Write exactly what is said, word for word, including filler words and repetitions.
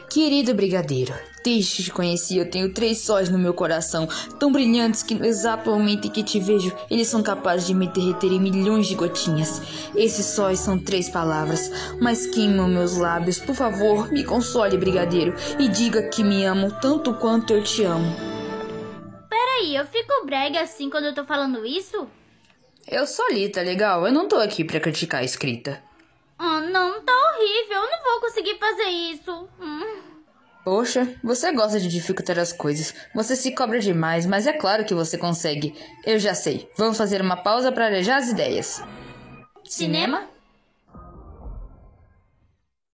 Querido brigadeiro, desde que te conheci eu tenho três sóis no meu coração, tão brilhantes que no exato momento em que te vejo, eles são capazes de me derreter em milhões de gotinhas. Esses sóis são três palavras, mas queimam meus lábios. Por favor, me console, brigadeiro, e diga que me amo tanto quanto eu te amo. Peraí, eu fico brega assim quando eu tô falando isso? Eu sou ali, tá legal? Eu não tô aqui pra criticar a escrita. Ah, não, tá horrível. Eu não vou conseguir fazer isso. Hum. Poxa, você gosta de dificultar as coisas. Você se cobra demais, mas é claro que você consegue. Eu já sei. Vamos fazer uma pausa para arejar as ideias. Cinema?